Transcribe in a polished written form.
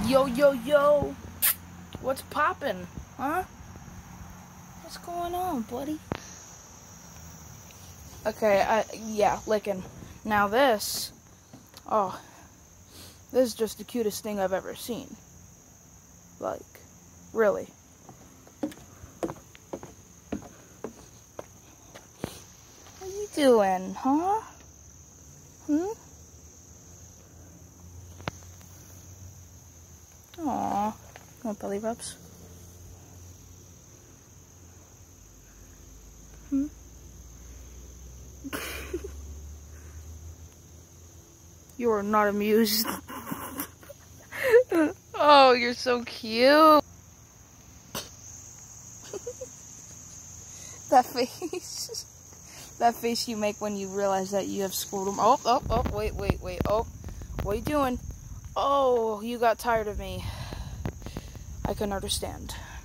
Yo, yo, yo. What's poppin', huh? What's going on, buddy? Okay, yeah, licking. Now this, this is just the cutest thing I've ever seen. Like, really. What are you doing, huh? Aww. Want belly rubs? You are not amused. Oh, you're so cute. That face. That face you make when you realize that you have schooled them. Oh, wait. Oh, what are you doing? Oh, you got tired of me. I can understand.